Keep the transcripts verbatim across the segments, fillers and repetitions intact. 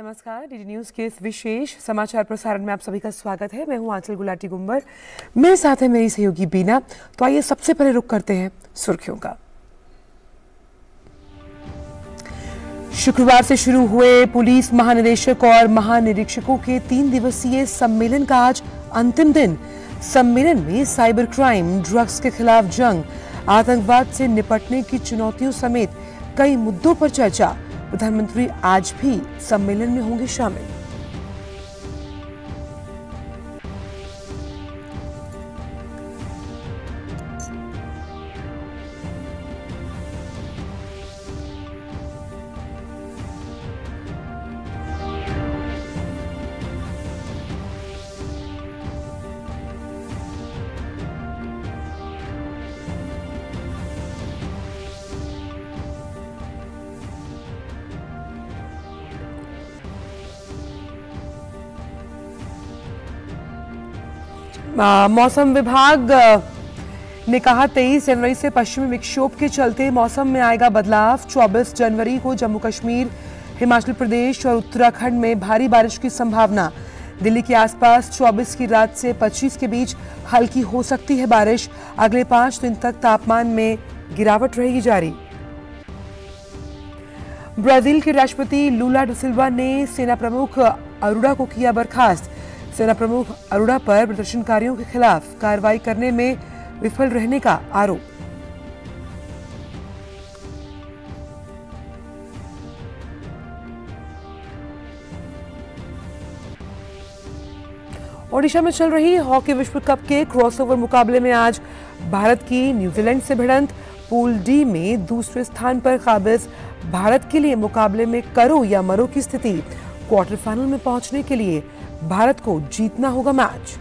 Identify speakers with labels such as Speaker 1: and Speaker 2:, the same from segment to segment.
Speaker 1: नमस्कार, DD news के इस विशेष समाचार प्रसारण में आप सभी का स्वागत है। मैं हूं आंचल गुलाटी गुंबर, मेरे साथ है मेरी सहयोगी बीना। तो आइए सबसे पहले रुक करते हैं सुर्खियों का। शुक्रवार से शुरू हुए पुलिस महानिदेशक और महानिरीक्षकों के तीन दिवसीय सम्मेलन का आज अंतिम दिन। सम्मेलन में साइबर क्राइम, ड्रग्स के खिलाफ जंग, आतंकवाद से निपटने की चुनौतियों समेत कई मुद्दों पर चर्चा। प्रधानमंत्री आज भी सम्मेलन में होंगे शामिल। मौसम विभाग ने कहा तेईस जनवरी से पश्चिमी विक्षोभ के चलते मौसम में आएगा बदलाव। चौबीस जनवरी को जम्मू कश्मीर, हिमाचल प्रदेश और उत्तराखंड में भारी बारिश की संभावना। दिल्ली के आसपास चौबीस की रात से पच्चीस के बीच हल्की हो सकती है बारिश। अगले पांच दिन तक तापमान में गिरावट रहेगी जारी। ब्राजील के राष्ट्रपति लूला डा सिल्वा ने सेना प्रमुख अरोड़ा को किया बर्खास्त। सेना प्रमुख अरोड़ा पर प्रदर्शनकारियों के खिलाफ कार्रवाई करने में विफल रहने का आरोप। ओडिशा में चल रही हॉकी विश्व कप के क्रॉसओवर मुकाबले में आज भारत की न्यूजीलैंड से भिड़ंत। पूल डी में दूसरे स्थान पर काबिज भारत के लिए मुकाबले में करो या मरो की स्थिति। क्वार्टर फाइनल में पहुंचने के लिए भारत को जीतना होगा मैच।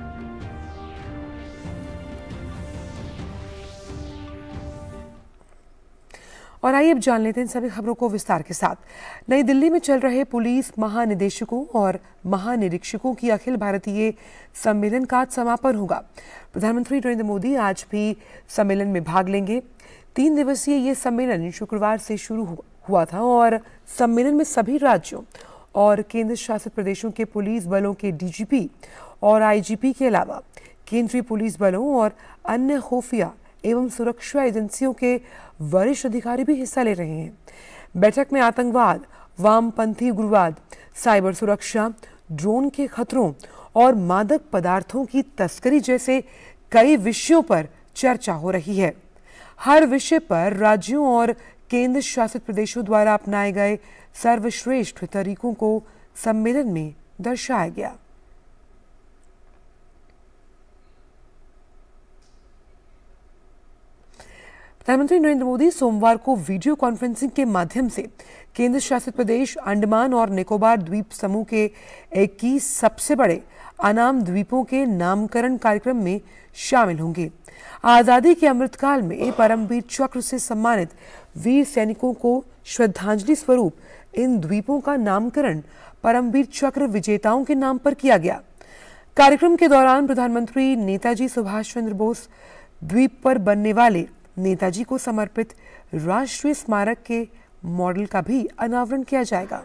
Speaker 1: और आइए अब जान लेते हैं सभी खबरों को विस्तार के साथ। नई दिल्ली में चल रहे पुलिस महानिदेशकों और महानिरीक्षकों की अखिल भारतीय सम्मेलन का आज समापन होगा। प्रधानमंत्री नरेंद्र मोदी आज भी सम्मेलन में भाग लेंगे। तीन दिवसीय ये सम्मेलन शुक्रवार से शुरू हुआ था और सम्मेलन में सभी राज्यों और केंद्र शासित प्रदेशों के पुलिस बलों के डीजीपी और आईजीपी के अलावा केंद्रीय पुलिस बलों और अन्य खुफिया एवं सुरक्षा एजेंसियों के वरिष्ठ अधिकारी भी हिस्सा ले रहे हैं। बैठक में आतंकवाद, वामपंथी उग्रवाद, साइबर सुरक्षा, ड्रोन के खतरों और मादक पदार्थों की तस्करी जैसे कई विषयों पर चर्चा हो रही है। हर विषय पर राज्यों और केंद्र शासित प्रदेशों द्वारा अपनाए गए सर्वश्रेष्ठ तरीकों को सम्मेलन में दर्शाया गया। प्रधानमंत्री नरेंद्र मोदी सोमवार को वीडियो कॉन्फ्रेंसिंग के माध्यम से केंद्र शासित प्रदेश अंडमान और निकोबार द्वीप समूह के इक्कीस सबसे बड़े अनाम द्वीपों के नामकरण कार्यक्रम में शामिल होंगे। आजादी के अमृतकाल में परमवीर चक्र से सम्मानित वीर सैनिकों को श्रद्धांजलि स्वरूप इन द्वीपों का नामकरण परमवीर चक्र विजेताओं के नाम पर किया गया। कार्यक्रम के दौरान प्रधानमंत्री नेताजी सुभाष चंद्र बोस द्वीप पर बनने वाले नेताजी को समर्पित राष्ट्रीय स्मारक के मॉडल का भी अनावरण किया जाएगा।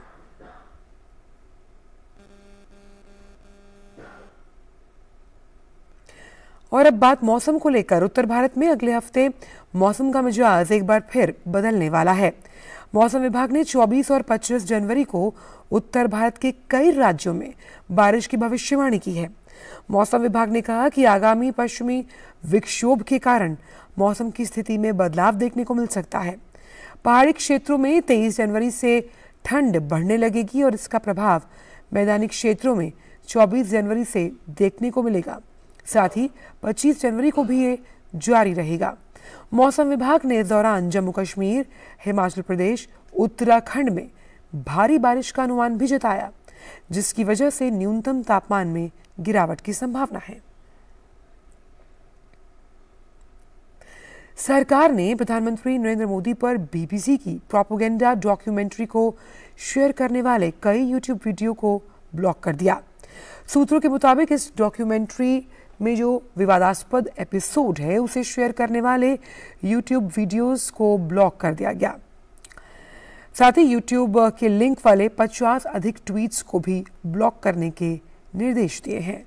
Speaker 1: और अब बात मौसम को लेकर। उत्तर भारत में अगले हफ्ते मौसम का मिजाज एक बार फिर बदलने वाला है। मौसम विभाग ने चौबीस और पच्चीस जनवरी को उत्तर भारत के कई राज्यों में बारिश की भविष्यवाणी की है। मौसम विभाग ने कहा कि आगामी पश्चिमी विक्षोभ के कारण मौसम की स्थिति में बदलाव देखने को मिल सकता है। पहाड़ी क्षेत्रों में तेईस जनवरी से ठंड बढ़ने लगेगी और इसका प्रभाव मैदानी क्षेत्रों में चौबीस जनवरी से देखने को मिलेगा। साथ ही पच्चीस जनवरी को भी ये जारी रहेगा। मौसम विभाग ने इस दौरान जम्मू कश्मीर, हिमाचल प्रदेश, उत्तराखंड में भारी बारिश का अनुमान भी जताया, जिसकी वजह से न्यूनतम तापमान में गिरावट की संभावना है। सरकार ने प्रधानमंत्री नरेंद्र मोदी पर बीबीसी की प्रोपेगेंडा डॉक्यूमेंट्री को शेयर करने वाले कई यूट्यूब वीडियो को ब्लॉक कर दिया। सूत्रों के मुताबिक इस डॉक्यूमेंट्री में जो विवादास्पद एपिसोड है उसे शेयर करने वाले यूट्यूब वीडियोस को ब्लॉक कर दिया गया। साथ ही यूट्यूब के लिंक वाले पचास अधिक ट्वीट्स को भी ब्लॉक करने के निर्देश दिए हैं।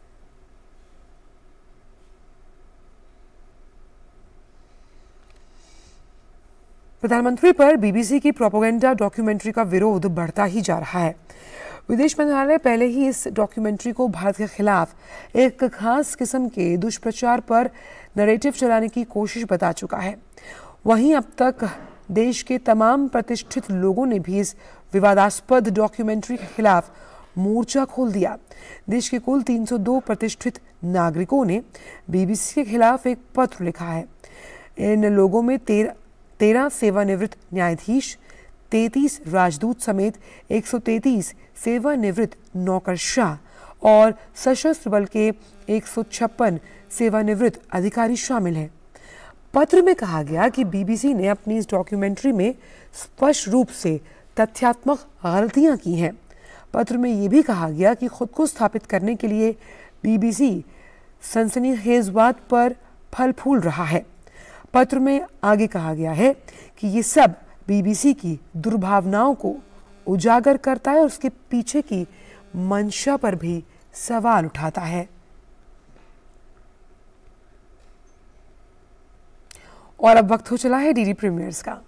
Speaker 1: प्रधानमंत्री पर बीबीसी की प्रोपेगेंडा डॉक्यूमेंट्री का विरोध बढ़ता ही जा रहा है। विदेश मंत्रालय पहले ही इस डॉक्यूमेंट्री को भारत के खिलाफ एक खास किस्म के दुष्प्रचार पर नैरेटिव चलाने की कोशिश बता चुका है। वहीं अब तक देश के तमाम प्रतिष्ठित लोगों ने भी इस विवादास्पद डॉक्यूमेंट्री के खिलाफ मोर्चा खोल दिया। देश के कुल तीन सौ दो प्रतिष्ठित नागरिकों ने बीबीसी के खिलाफ एक पत्र लिखा है। इन लोगों में तेरह तेरह सेवानिवृत्त न्यायाधीश, तैंतीस राजदूत समेत एक सौ तैंतीस सेवानिवृत्त नौकरशाह और सशस्त्र बल के एक सौ छप्पन सेवानिवृत्त अधिकारी शामिल हैं। पत्र में कहा गया कि बीबीसी ने अपनी इस डॉक्यूमेंट्री में स्पष्ट रूप से तथ्यात्मक गलतियां की हैं। पत्र में यह भी कहा गया कि खुद को स्थापित करने के लिए बीबीसी सनसनीखेज पर फल फूल रहा है। पत्र में आगे कहा गया है कि ये सब बीबीसी की दुर्भावनाओं को उजागर करता है और उसके पीछे की मंशा पर भी सवाल उठाता है। और अब वक्त हो चला है डीडी प्रीमियर्स का।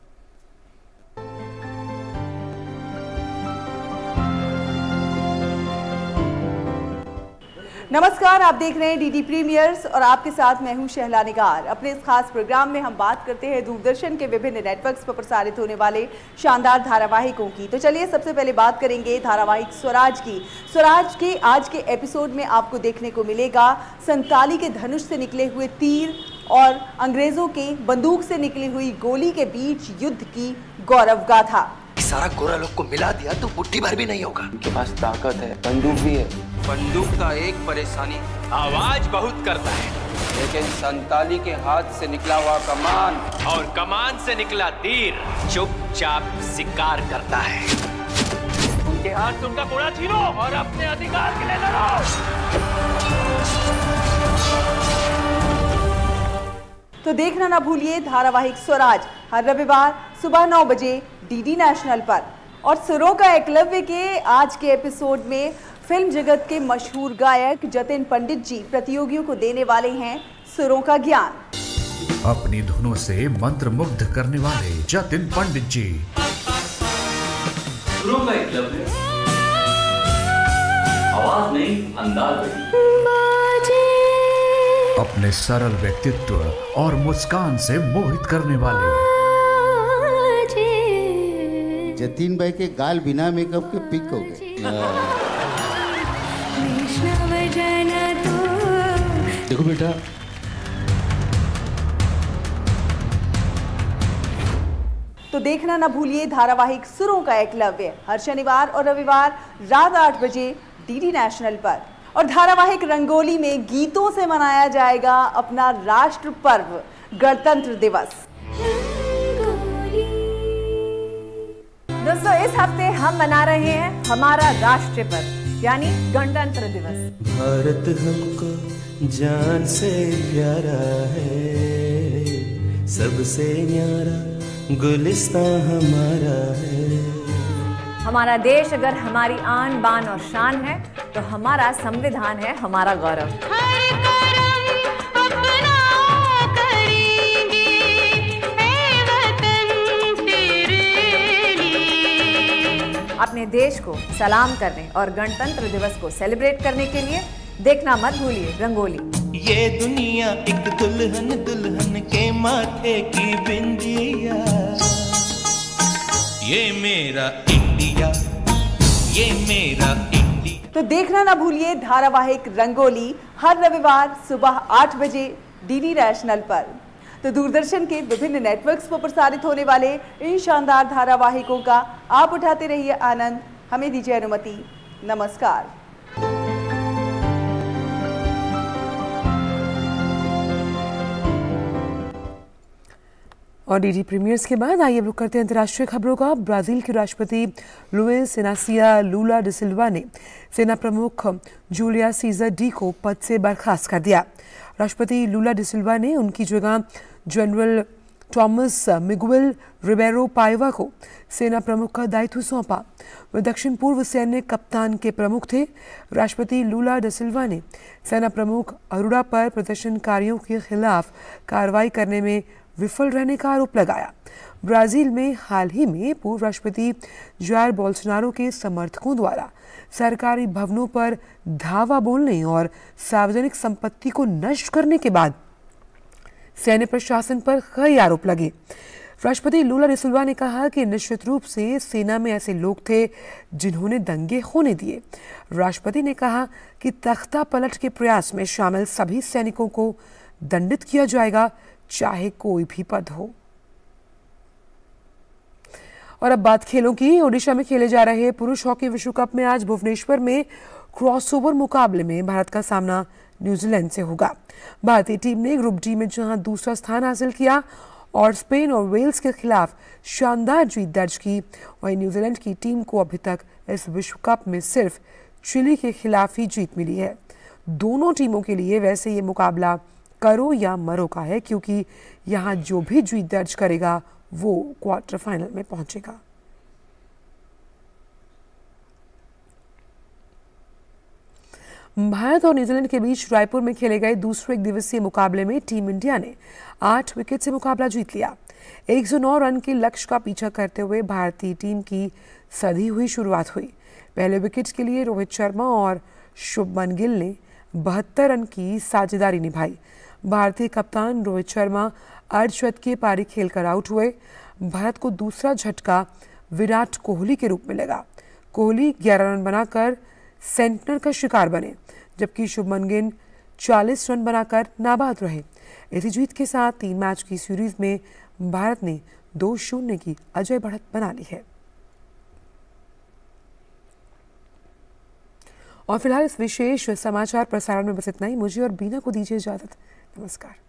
Speaker 2: नमस्कार, आप देख रहे हैं डीडी प्रीमियर्स और आपके साथ मैं हूं शहला निगार। अपने इस खास प्रोग्राम में हम बात करते हैं दूरदर्शन के विभिन्न नेटवर्क्स पर प्रसारित होने वाले शानदार धारावाहिकों की। तो चलिए सबसे पहले बात करेंगे धारावाहिक स्वराज की। स्वराज के आज के एपिसोड में आपको देखने को मिलेगा संताली के धनुष से निकले हुए तीर और अंग्रेजों के बंदूक से निकली हुई गोली के बीच युद्ध की गौरव गाथा।
Speaker 3: सारा गोरा लोग को मिला दिया तो मुट्ठी भर भी नहीं होगा।
Speaker 4: उनके पास ताकत है, बंदूक भी है।
Speaker 5: बंदूक का एक परेशानी आवाज बहुत करता है,
Speaker 4: लेकिन संताली के हाथ से निकला हुआ कमान
Speaker 5: और कमान से निकला तीर चुपचाप शिकार करता है। उनके हाथ से उनका घोड़ा छीनो और अपने अधिकार के लिए लड़ो।
Speaker 2: तो देखना ना भूलिए धारावाहिक स्वराज हर रविवार सुबह नौ बजे डीडी नेशनल पर। और सुरों का एकलव्य के आज के एपिसोड में फिल्म जगत के मशहूर गायक जतिन पंडित जी प्रतियोगियों को देने वाले हैं सुरों का ज्ञान।
Speaker 6: अपनी धुनों से मंत्र मुग्ध करने वाले जतिन पंडित जी।
Speaker 7: सुरों का एकलव्य, आवाज नहीं अंदाज नहीं।
Speaker 6: अपने सरल व्यक्तित्व और मुस्कान से मोहित करने वाले
Speaker 8: जतीन भाई के गाल बिना मेकअप के पिक हो गए। देखो बेटा,
Speaker 2: तो देखना ना भूलिए धारावाहिक सुरों का एकलव्य हर शनिवार और रविवार रात आठ बजे डीडी नेशनल पर। और धारावाहिक रंगोली में गीतों से मनाया जाएगा अपना राष्ट्र पर्व गणतंत्र दिवस। दोस्तों, इस हफ्ते हम मना रहे हैं हमारा राष्ट्रीय पर्व यानी गणतंत्र दिवस।
Speaker 9: भारत हमको जान से प्यारा है, सबसे न्यारा गुलिस्तां हमारा है।
Speaker 2: हमारा देश अगर हमारी आन बान और शान है तो हमारा संविधान है हमारा गौरव। अपने देश को सलाम करने और गणतंत्र दिवस को सेलिब्रेट करने के लिए देखना मत भूलिए रंगोली।
Speaker 9: ये दुनिया एक दुल्हन दुल्हन के माथे की बिंदिया, ये मेरा इंडिया, ये मेरा इंडिया।
Speaker 2: तो देखना ना भूलिए धारावाहिक रंगोली हर रविवार सुबह आठ बजे डीडी नेशनल पर। तो दूरदर्शन के विभिन्न नेटवर्क्स पर प्रसारित होने वाले इन शानदार धारावाहिकों का आप उठाते रहिए आनंद। हमें दीजिए अनुमति। नमस्कार।
Speaker 1: और डीडी प्रीमियर्स के बाद आइए रुक करते हैं अंतर्राष्ट्रीय खबरों का। ब्राजील के राष्ट्रपति लुइस इनासिया लूला डी सिल्वा ने सेना प्रमुख जूलिया सीजर डी को पद से बर्खास्त कर दिया। राष्ट्रपति लूला डी सिल्वा ने उनकी जगह general Tomas Miguel Ribeiro Paiva को सेना प्रमुख का दायित्व सौंपा। वे दक्षिण पूर्व सैन्य कप्तान के प्रमुख थे। राष्ट्रपति लूला ड सिल्वा ने सेना प्रमुख अरोड़ा पर प्रदर्शनकारियों के खिलाफ कार्रवाई करने में विफल रहने का आरोप लगाया। ब्राजील में हाल ही में पूर्व राष्ट्रपति जायर बोल्सोनारो के समर्थकों द्वारा सरकारी भवनों पर धावा बोलने और सार्वजनिक संपत्ति को नष्ट करने के बाद सैन्य प्रशासन पर कई आरोप लगे। राष्ट्रपति लूला ड सिल्वा ने कहा कि निश्चित रूप से सेना में ऐसे लोग थे जिन्होंने दंगे होने दिए। राष्ट्रपति ने कहा कि तख्ता पलट के प्रयास में शामिल सभी सैनिकों को दंडित किया जाएगा, चाहे कोई भी पद हो। और अब बात खेलों की। ओडिशा में खेले जा रहे पुरुष हॉकी विश्व कप में आज भुवनेश्वर में क्रॉसओवर मुकाबले में भारत का सामना न्यूजीलैंड से होगा। भारतीय टीम ने ग्रुप डी में जहां दूसरा स्थान हासिल किया और स्पेन और वेल्स के खिलाफ शानदार जीत दर्ज की, वहीं न्यूजीलैंड की टीम को अभी तक इस विश्व कप में सिर्फ चिली के खिलाफ ही जीत मिली है। दोनों टीमों के लिए वैसे ये मुकाबला करो या मरो का है, क्योंकि यहाँ जो भी जीत दर्ज करेगा वो क्वार्टर फाइनल में पहुंचेगा। भारत और न्यूजीलैंड के बीच रायपुर में खेले गए दूसरे एक दिवसीय मुकाबले में टीम इंडिया ने आठ विकेट से मुकाबला जीत लिया। एक सौ नौ रन के लक्ष्य का पीछा करते हुए भारतीय टीम की सधी हुई शुरुआत हुई। पहले विकेट के लिए रोहित शर्मा और शुभमन गिल ने बहत्तर रन की साझेदारी निभाई। भारतीय कप्तान रोहित शर्मा अर्धशतकीय के पारी खेलकर आउट हुए। भारत को दूसरा झटका विराट कोहली के रूप में लगा। कोहली ग्यारह रन बनाकर सेंटनर का शिकार बने, जबकि शुभमन गिल चालीस रन बनाकर नाबाद रहे। इसी जीत के साथ तीन मैच की सीरीज में भारत ने दो शून्य की अजय बढ़त बना ली है। और फिलहाल इस विशेष समाचार प्रसारण में बस इतना ही। मुझे और बीना को दीजिए इजाजत। नमस्कार।